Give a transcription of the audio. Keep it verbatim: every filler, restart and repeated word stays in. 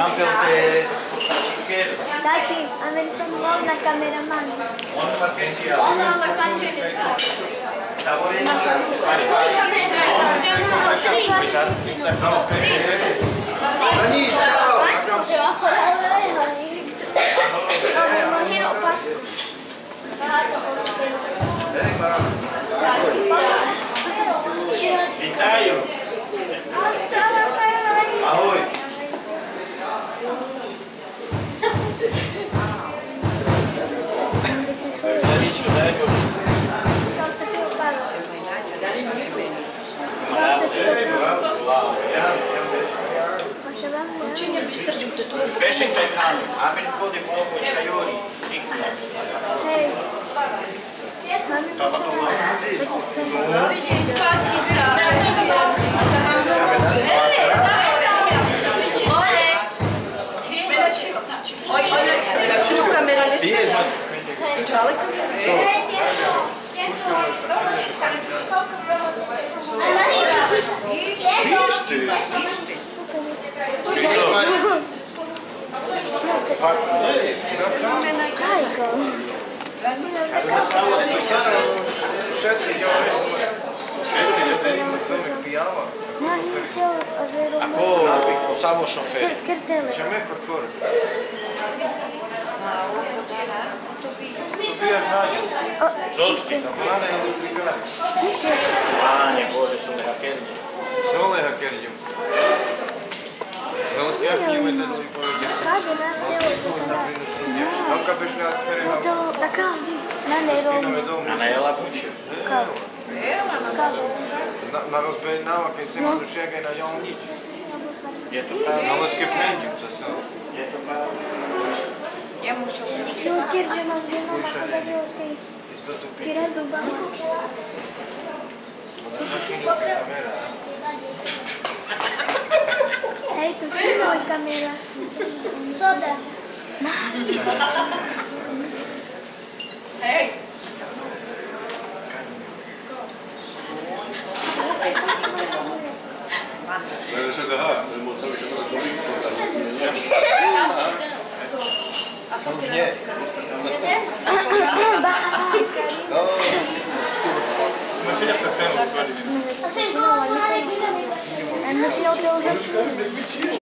Tati, a ver som bol na cameraman. Ona ma panče se Vitajo. Ahoj. Cine bistrgiu de tot. Pesce pe ecran. Avem un po' de poco ciaiori. Hej. Papa Toma. Pači sa. Tu kamera ne Sì, è sbagliato. Čale kamera? Isti. Ako samo šofer. Zoski. Ane, Bože, su nehakerni. Sono le hackerju. Non schiaffiume te non povedia. Kaže na telo. Kako biš ga To to така на неро. A na jela buče. Kako? Kako? Na rozbejnava, keď si máš šega na jom nič. Je to pravda. Ale skepnenju, to sam. Je to pravda. Jo kirđe nam bilo na video si. Isto tu pi. Kiredu banku. Da se šinu kamera. Hej, tu čino i kamera. Soda. Hej. Ne, še da ha, ne mogu sam više da toliko. Sam už nie. Masilja se krenu u godini. A se go, ona je bila. A ne si ovdje užasno.